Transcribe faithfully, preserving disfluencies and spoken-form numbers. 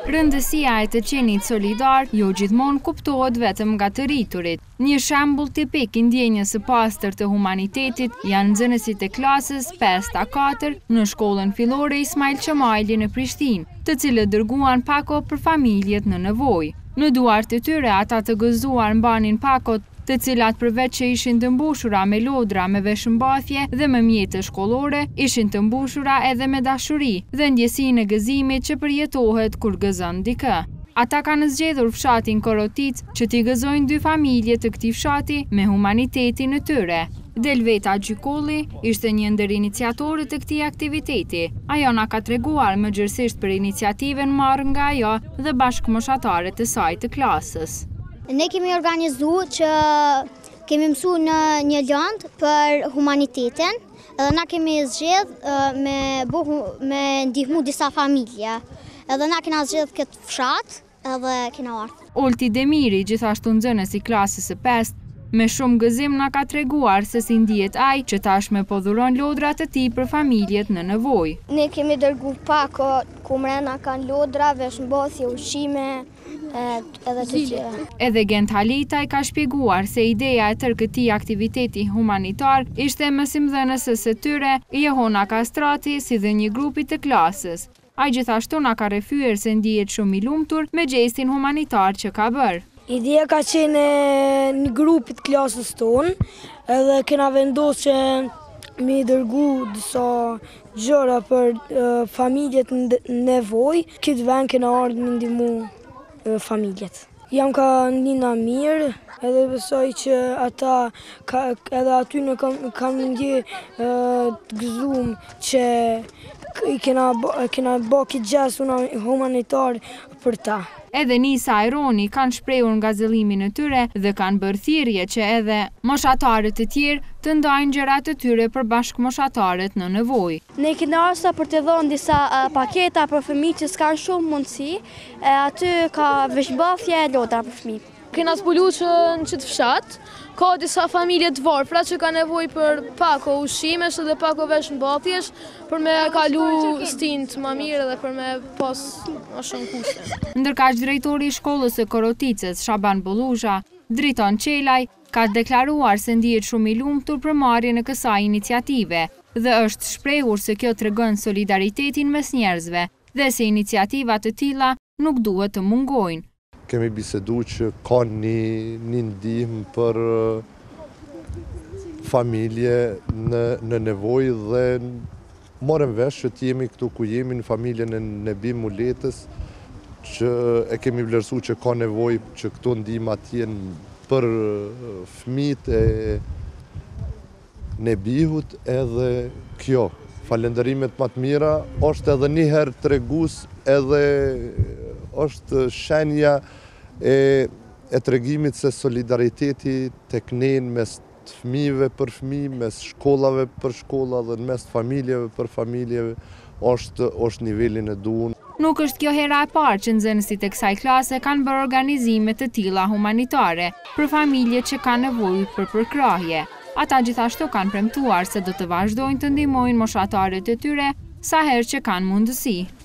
Rëndësia e të qenit solidar jo gjithmonë kuptohet vetëm nga të rriturit. Një shembull tipik i ndjenjës së pastër të humanitetit janë nxënësit e klasës pesë a katër në shkollën fillore Ismail në Prishtinë, të cilët dërguan pako për familjet në nevojë. Në duart e tyre ata të gëzuar mbanin pakot, të cilat përveç që ishin të mbushura me lodra me veshëmbathje dhe me mjete shkollore, ishin të mbushura edhe me dashuri dhe ndjesinë e gëzimit që përjetohet kur gëzon dikë. Ata kanë zgjedhur fshatin Korotic që t'i gëzojnë dy familje të këtij fshati me humanitetin e tyre. Delveta Gjykolli ishte një ndër iniciatorët e këtij aktiviteti. Ajo na ka treguar më gjërësisht për iniciativen marrë nga ajo dhe bashkëmoshatarët e saj të klasës. Ne kemi organizu që kemi mësu në një lëndë për humanitetin, edhe na kemi zgjedh me, buhu, me ndihmu disa familje, edhe na kena zgjedh këtë fshat, edhe kena ardhur. Olti Demiri, gjithashtu nxënës i klasës së pestë, me shumë gëzim na ka treguar se si ndihet ai që tashmë po dhuron lodrat e tij për familjet në nevojë. Ne kemi dërgu pako ku mrena kanë lodra, veshmbathje, ushqime, edhe të tjera. Edhe Gent Halita i ka shpjeguar se ideja e tërë këtij aktiviteti humanitar ishte mësimdhënëses së tyre Jehona Kastrati si dhe një grupi të klasës. Ai gjithashtu na ka rrëfyer se ndihet shumë i lumtur me gestin humanitar që ka bërë. Ideja ka qenë një grupit klasës tonë, edhe kena vendosur që mi dërgu disa gjëra për uh, familjet në nevojë. Këtë vend kena ardhur mi ndihmu uh, familjet. Jam ka ndina mirë, edhe besoj që ata ka, edhe aty në kam, kam ndje uh, të gëzum që i kena, kena bë këtë gest humanitar për ta. Edhe Nisa e Roni kanë shprehur nga zëllimin e tyre dhe kanë bërë thirrje që edhe moshatarët e tjerë të ndajnë gjërat e tyre për bashkëmoshatarët në nevojë. Ne kemi ardhur për të dhënë disa uh, paketa për fëmijë që s'kan shumë mundësi, e aty ka veshmbathje, lodra për fëmijë. Kena zbuluar që në qëtë fshat ka disa familje të varfra që ka nevojë për pako ushqimesh dhe pako veshmbathjesh për me kalu stint më mirë dhe për me pas më shumë kushte. Ndërkaq drejtori i shkollës së Koroticës, Shaban Bolluzha, Driton Çelaj, ka deklaruar se ndihet shumë i lumtur për marrjen e kësaj iniciative dhe është shprehur se kjo tregon solidaritetin mes njerëzve dhe se iniciativa të tilla nuk duhet të mungojnë. Kemi bisedu që ka një, një ndihmë për familje në, në nevojë dhe morëm vesh që t'jemi këtu ku jemi në familjen e Nebi Muletës, që e kemi vlerësu që ka nevojë që këto ndihmat jenë për fëmijët e Nebihut edhe kjo. Falenderimet më të mira është edhe një herë tregues edhe është shenja e, e tregimit se solidariteti tek ne mes fëmijëve për fëmijë, mes shkollave për shkolla dhe mes familjeve për familjeve është, është nivelin e duhur. Nuk është kjo hera e parë që nxënësit e kësaj klase kanë bërë organizime të tilla humanitare për familje që kanë nevojë për përkrahje. Ata gjithashtu kanë premtuar se do të vazhdojnë të ndihmojnë moshatarët e tyre sa herë që kanë mundësi.